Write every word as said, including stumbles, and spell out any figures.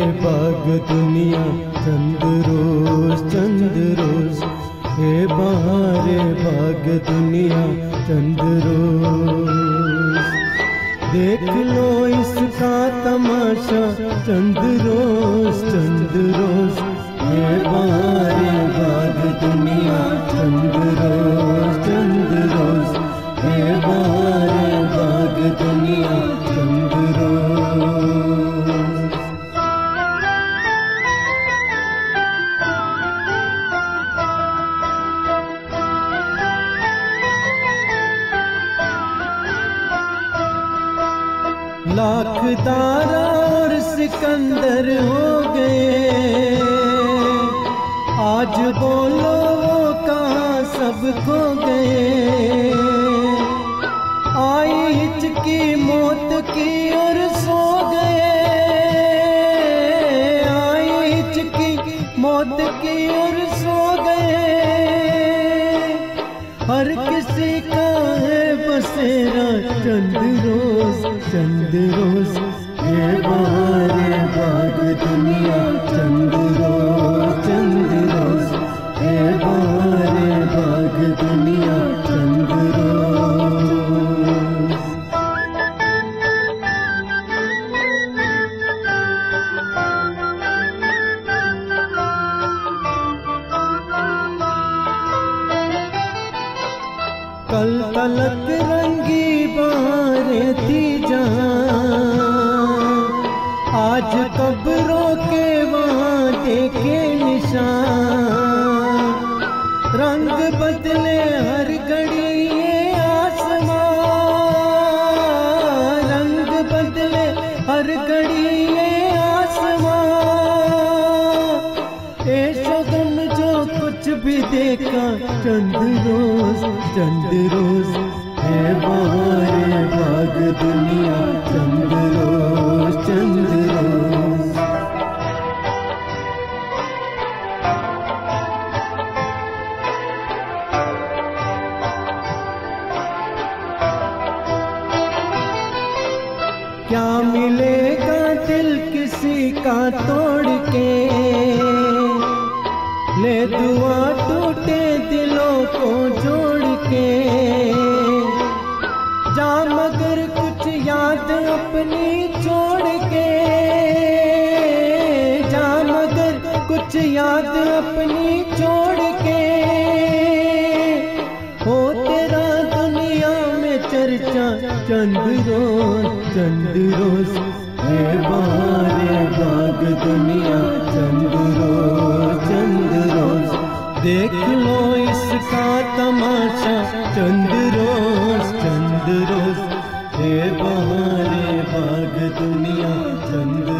बाग दुनिया चंद रोज चंद रोज, हे बहारे बाग दुनिया चंद रोज। देख लो इसका तमाशा चंद रोज चंद रोज, हे बहारे बाग दुनिया चंद रोज चंद रोज, हे बहारे बाग दुनिया चंद रोज। लाख तारा और सिकंदर हो गए, आज बोलो वो कहाँ सब खो गए। आई हिचकी मौत की और सो गए, आई हिचकी मौत की और सो गए। हर किसी का है बसेरा चंद रोज चंद रोज, ये बहारे बाग दुनिया चंद रोज चंद रोज, ये बहारे बाग दुनिया चंद रोज। कल तलक रंगी बहारें थी जहाँ, आज कब्रों के वहाँ देखे निशान। रंग बदले हर घड़ी ये आसमां, रंग बदले हर घड़ी ये आसमां। ऐशो गम जो कुछ भी देखा चंद रोज चंद रोज, हे बहारे बाग दुनिया चंद रोज चंद रोज। क्या मिलेगा दिल किसी का तोड़ के, ले दुआ टूटे दिलों को जोड़ के। जा मगर कुछ याद अपनी छोड़ के, जा मगर कुछ याद अपनी छोड़ के। हो तेरा दुनिया में चर्चा चंद रोज चंद रोज, हे बहारे बाग दुनिया चंद रोज चंद रोज। देख लो इसका तमाशा चंद रोज चंद रोज, हे बहारे बाग दुनिया चंद